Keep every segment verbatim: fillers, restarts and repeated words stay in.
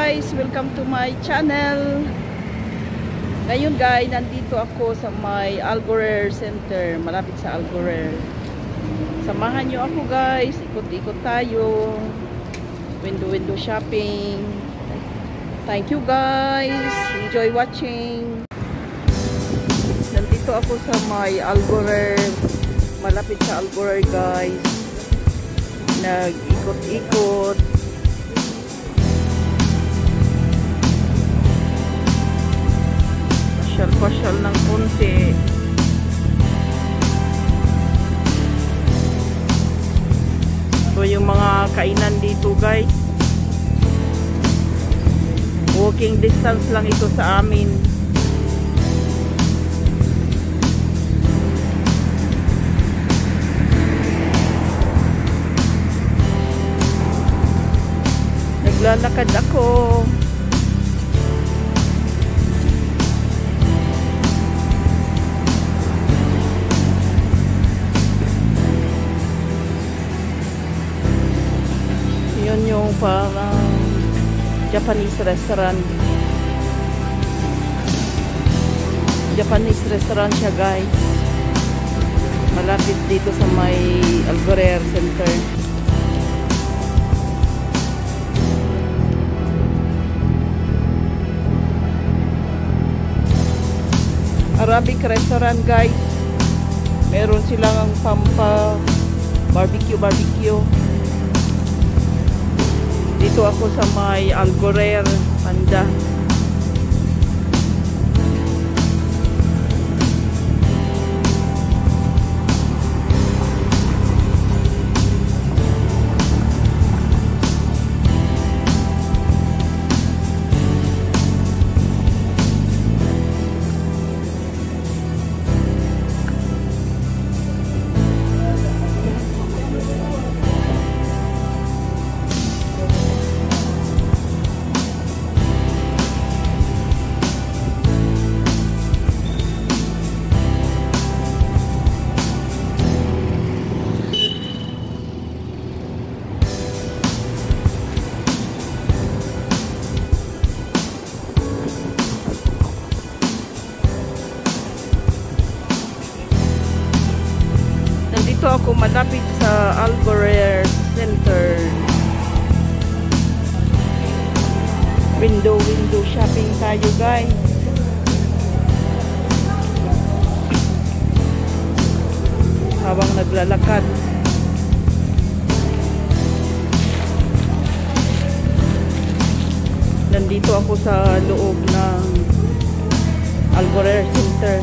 guys, welcome to my channel. Ngayon guys, nandito ako sa may Algorer Center, malapit sa Algorer. Samahan nyo ako guys, ikot-ikot tayo, window-window shopping. Thank you guys, enjoy watching. Nandito ako sa may Algorer, malapit sa Algorer guys. Nag-ikot-ikot. Pasyal-pasyal ng konti. So yung mga kainan dito guys, walking distance lang ito sa amin. Naglalakad ako. Yun yung parang Japanese restaurant. Japanese restaurant siya guys. Malapit dito sa may Algorer Center. Arabic restaurant guys. Meron silang pampa barbecue barbecue. Dito ako sa may Algorer, Panda. Dito ako malapit sa Algorer Center. Window window shopping tayo guys. Habang naglalakad. Nandito ako sa loob ng Algorer Center.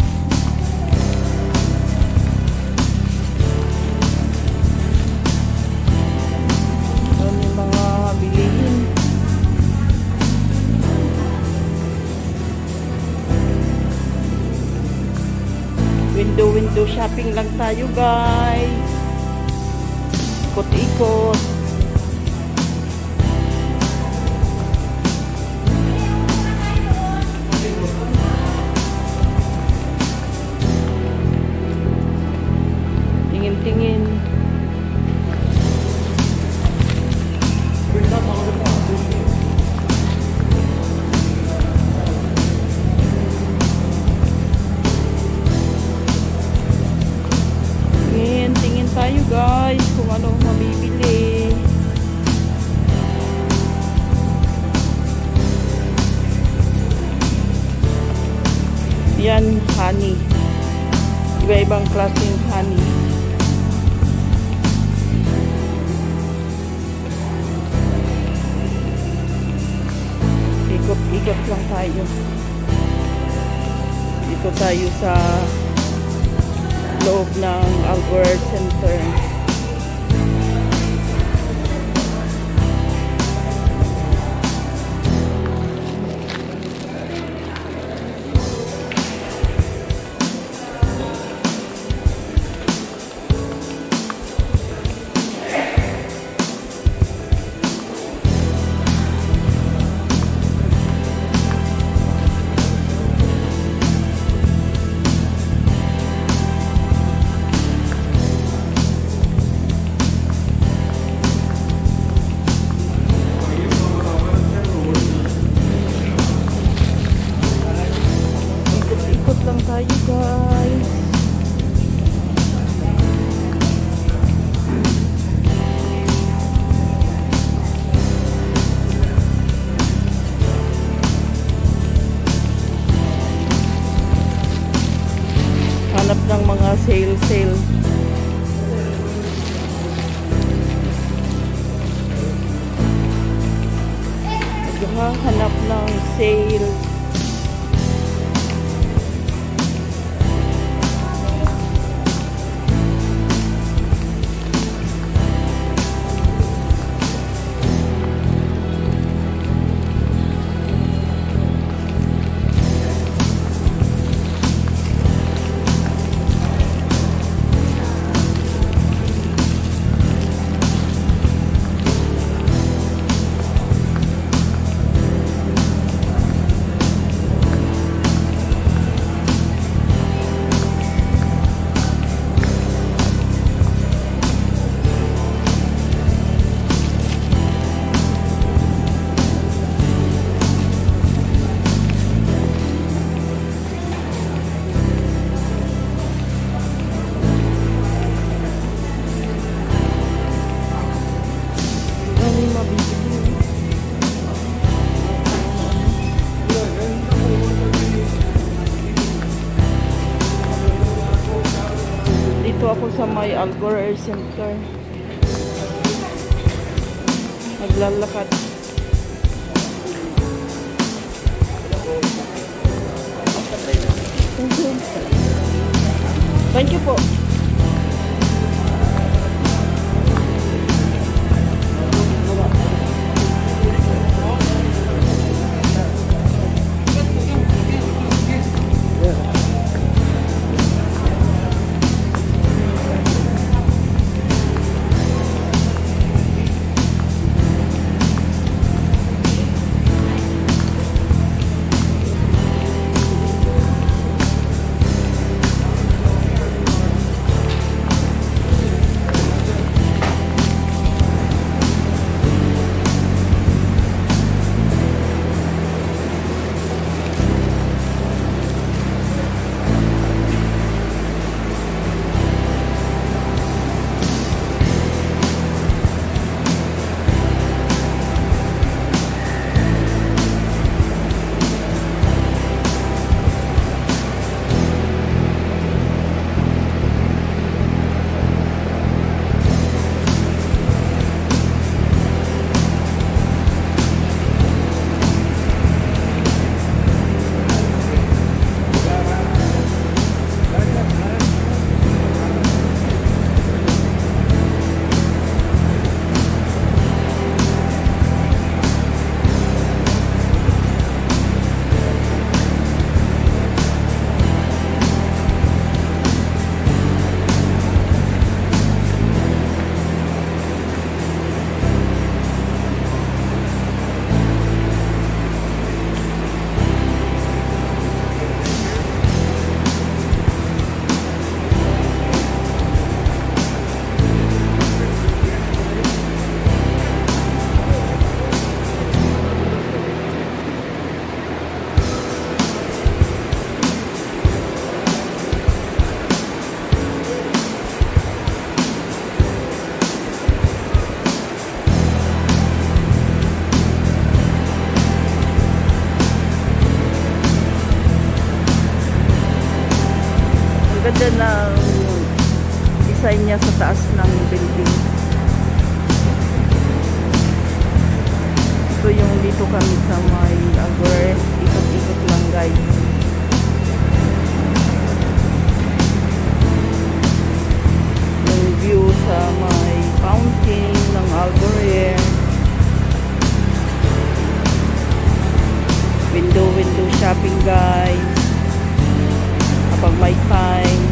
Window window shopping lang tayo guys. Ikot-ikot. Tingin-tingin. Tayo guys kung anong mabibili. Yan, honey. Iba-ibang klaseng honey. Ikot-ikot lang tayo. Dito tayo sa loob ng Algorer Center. Naghahanap ng sale. Dito ako sa may Algorer Center. Naglalakad. Thank you. Thank you po. Ganda ng design niya sa taas ng building. Ito yung dito kami sa may Algorer. Ikot-ikot lang guys. Yung view sa may fountain ng Algorer. Window-window shopping guys. Kapag may time.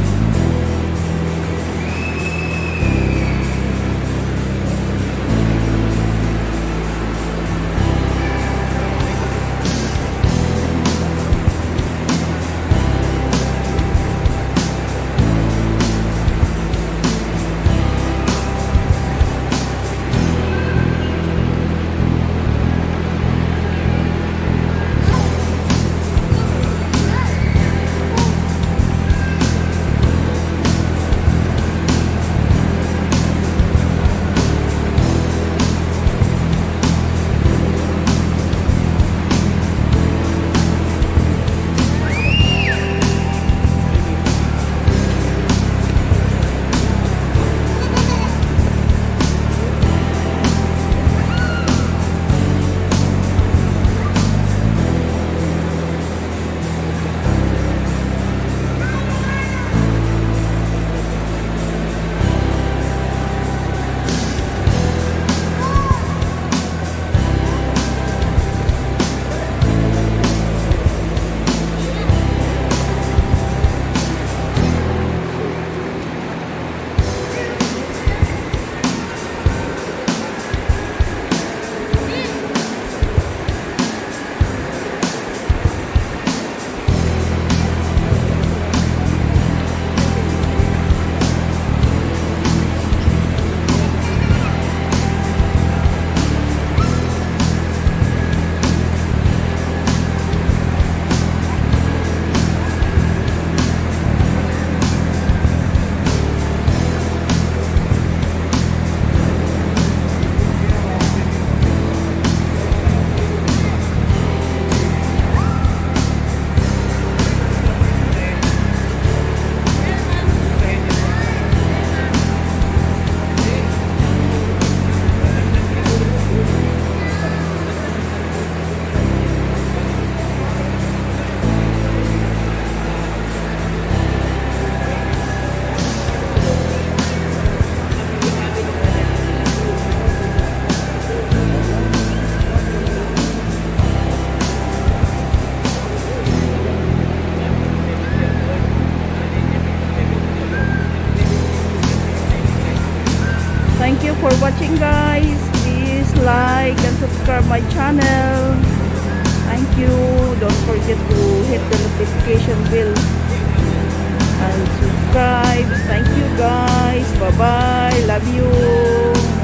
guys, please like and subscribe my channel. Thank you. Don't forget to hit the notification bell and subscribe. Thank you guys. Bye bye. Love you.